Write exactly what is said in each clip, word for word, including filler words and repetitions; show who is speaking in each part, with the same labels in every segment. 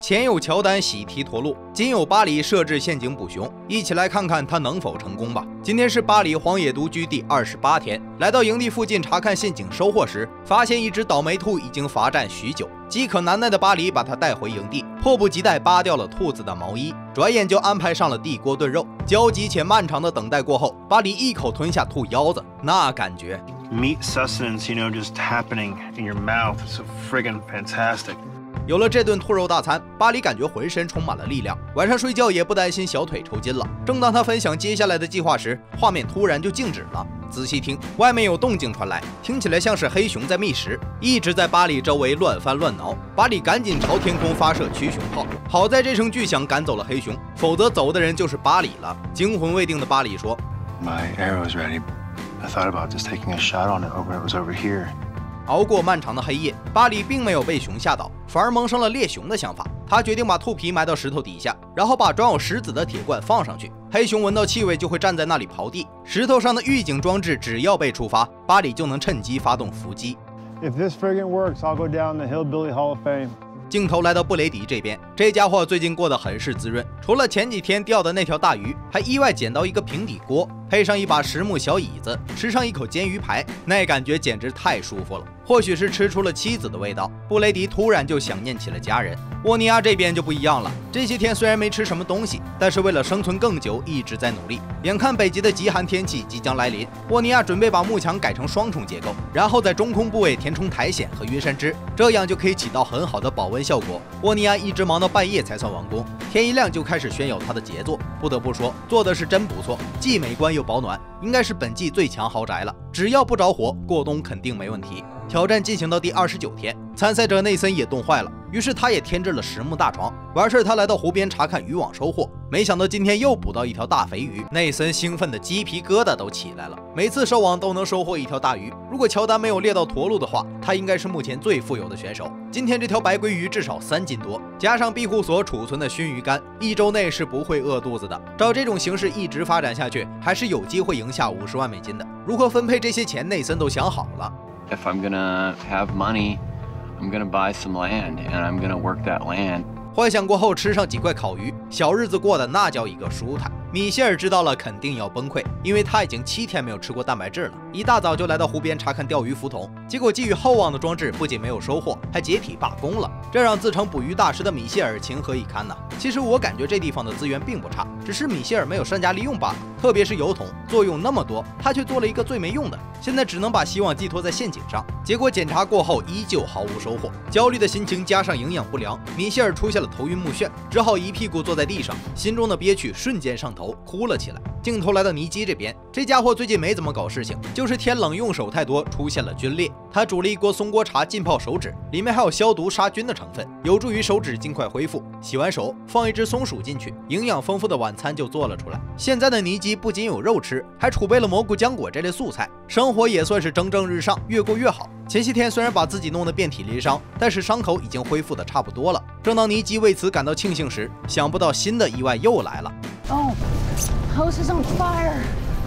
Speaker 1: 前有乔丹喜提驼鹿，今有巴里设置陷阱捕熊，一起来看看他能否成功吧。今天是巴里荒野独居第二十八天，来到营地附近查看陷阱收获时，发现一只倒霉兔已经罚站许久。饥渴难耐的巴里把它带回营地，迫不及待扒掉了兔子的毛衣，转眼就安排上了地锅炖肉。焦急且漫长的等待过后，巴里一口吞下兔腰子，那感觉
Speaker 2: meat sustenance, you know, just happening in your mouth. It's so friggin' fantastic.
Speaker 1: 有了这顿兔肉大餐，巴里感觉浑身充满了力量，晚上睡觉也不担心小腿抽筋了。正当他分享接下来的计划时，画面突然就静止了。仔细听，外面有动静传来，听起来像是黑熊在觅食，一直在巴里周围乱翻乱挠。巴里赶紧朝天空发射驱熊炮，好在这声巨响赶走了黑熊，否则走的人就是巴里了。惊魂未定的巴里说
Speaker 2: ：“My arrow's ready. I thought about just taking a shot on it when it was over here.”
Speaker 1: 熬过漫长的黑夜，巴里并没有被熊吓倒，反而萌生了猎熊的想法。他决定把兔皮埋到石头底下，然后把装有石子的铁罐放上去。黑熊闻到气味就会站在那里刨地。石头上的预警装置只要被触发，巴里就能趁机发动伏击。
Speaker 3: If this friggin' works, I'll go down the Hillbilly Hall of Fame.
Speaker 1: 镜头来到布雷迪这边，这家伙最近过得很是滋润，除了前几天钓的那条大鱼，还意外捡到一个平底锅，配上一把实木小椅子，吃上一口煎鱼排，那感觉简直太舒服了。或许是吃出了妻子的味道，布雷迪突然就想念起了家人。沃尼亚这边就不一样了，这些天虽然没吃什么东西，但是为了生存更久，一直在努力。眼看北极的极寒天气即将来临，沃尼亚准备把幕墙改成双重结构，然后在中空部位填充苔藓和晕山枝，这样就可以起到很好的保温效果。沃尼亚一直忙到半夜才算完工，天一亮就开始炫耀他的杰作。不得不说，做的是真不错，既美观又保暖，应该是本季最强豪宅了。只要不着火，过冬肯定没问题。挑战进行到第二十九天，参赛者内森也冻坏了，于是他也添置了实木大床。完事他来到湖边查看渔网收获，没想到今天又捕到一条大肥鱼，内森兴奋的鸡皮疙瘩都起来了。每次收网都能收获一条大鱼，如果乔丹没有猎到驼鹿的话，他应该是目前最富有的选手。今天这条白鲑鱼至少三斤多，加上庇护所储存的熏鱼干，一周内是不会饿肚子的。照这种形势一直发展下去，还是有机会赢下五十万美金的。如何分配这些钱，内森都想好了。
Speaker 4: If I'm gonna have money, I'm gonna buy some land, and I'm gonna work that land.
Speaker 1: 幻想过后，吃上几块烤鱼，小日子过得那叫一个舒坦。米歇尔知道了，肯定要崩溃，因为他已经七天没有吃过蛋白质了。一大早就来到湖边查看钓鱼浮筒，结果寄予厚望的装置不仅没有收获，还解体罢工了，这让自称捕鱼大师的米歇尔情何以堪呢？其实我感觉这地方的资源并不差，只是米歇尔没有善加利用罢了。特别是油桶，作用那么多，他却做了一个最没用的，现在只能把希望寄托在陷阱上。结果检查过后，依旧毫无收获。焦虑的心情加上营养不良，米歇尔出现了头晕目眩，只好一屁股坐在地上，心中的憋屈瞬间上头，哭了起来。镜头来到尼基这边，这家伙最近没怎么搞事情，就是天冷用手太多，出现了皲裂。他煮了一锅松锅茶浸泡手指，里面还有消毒杀菌的成分，有助于手指尽快恢复。洗完手，放一只松鼠进去，营养丰富的晚餐就做了出来。现在的尼基不仅有肉吃，还储备了蘑菇浆果这类素菜，生活也算是蒸蒸日上，越过越好。前些天虽然把自己弄得遍体鳞伤，但是伤口已经恢复的差不多了。正当尼基为此感到庆幸时，想不到新的意外又来了。
Speaker 5: Oh, house is on fire.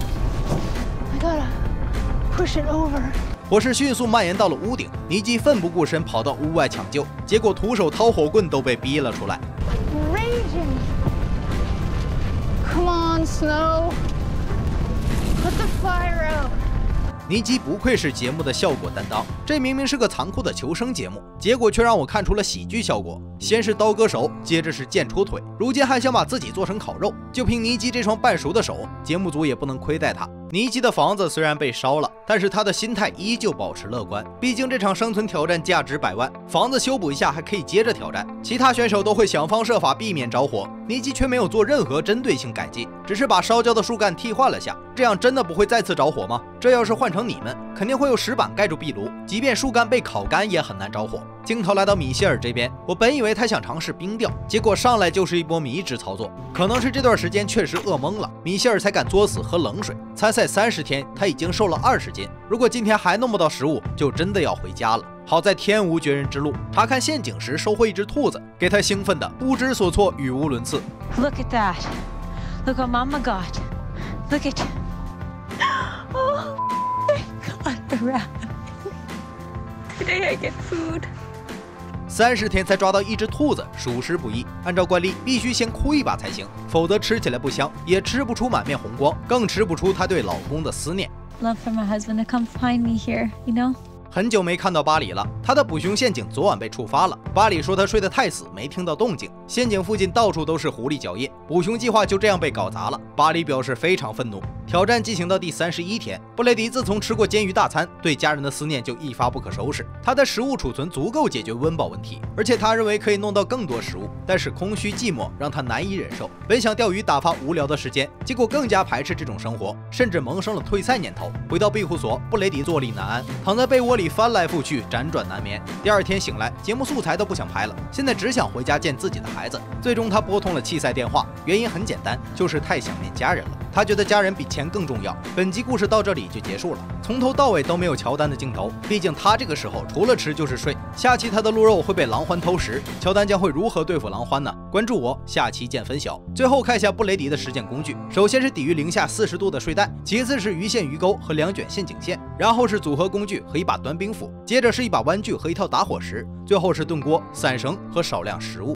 Speaker 5: I gotta push it over.
Speaker 1: 火势迅速蔓延到了屋顶，尼基奋不顾身跑到屋外抢救，结果徒手掏火棍都被逼了出来。
Speaker 5: Raging. Come on, Snow. Put the fire out.
Speaker 1: 尼基不愧是节目的效果担当，这明明是个残酷的求生节目，结果却让我看出了喜剧效果。先是刀割手，接着是剑出腿，如今还想把自己做成烤肉。就凭尼基这双半熟的手，节目组也不能亏待他。尼基的房子虽然被烧了，但是他的心态依旧保持乐观，毕竟这场生存挑战价值百万，房子修补一下还可以接着挑战。其他选手都会想方设法避免着火，尼基却没有做任何针对性改进，只是把烧焦的树干替换了下，这样真的不会再次着火吗？这要是换成你们，肯定会有石板盖住壁炉，即便树干被烤干也很难着火。镜头来到米歇尔这边，我本以为他想尝试冰钓，结果上来就是一波迷之操作。可能是这段时间确实饿懵了，米歇尔才敢作死喝冷水。参赛三十天，他已经瘦了二十斤，如果今天还弄不到食物，就真的要回家了。好在天无绝人之路，查看陷阱时收获一只兔子，给他兴奋的不知所措，语无伦次。
Speaker 6: Look at that! Look what Mama got! Look at! Oh, I got a rabbit. Today I get food.
Speaker 1: 三十天才抓到一只兔子，属实不易。按照惯例，必须先哭一把才行，否则吃起来不香，也吃不出满面红光，更吃不出她对老公的思念。
Speaker 6: Love for my husband to come find me here, you know?
Speaker 1: 很久没看到巴里了，他的捕熊陷阱昨晚被触发了。巴里说他睡得太死，没听到动静。陷阱附近到处都是狐狸脚印，捕熊计划就这样被搞砸了。巴里表示非常愤怒。挑战进行到第三十一天，布雷迪自从吃过煎鱼大餐，对家人的思念就一发不可收拾。他的食物储存足够解决温饱问题，而且他认为可以弄到更多食物，但是空虚寂寞让他难以忍受。本想钓鱼打发无聊的时间，结果更加排斥这种生活，甚至萌生了退赛念头。回到庇护所，布雷迪坐立难安，躺在被窝里翻来覆去，辗转难眠。第二天醒来，节目素材都不想拍了，现在只想回家见自己的孩子。最终他拨通了弃赛电话，原因很简单，就是太想念家人了。他觉得家人比钱更重要。本集故事到这里就结束了，从头到尾都没有乔丹的镜头，毕竟他这个时候除了吃就是睡。下期他的鹿肉会被狼獾偷食，乔丹将会如何对付狼獾呢？关注我，下期见分晓。最后看一下布雷迪的实践工具，首先是抵御零下四十度的睡袋，其次是鱼线鱼钩和两卷陷阱线，然后是组合工具和一把端冰斧，接着是一把玩具和一套打火石，最后是炖锅、伞绳和少量食物。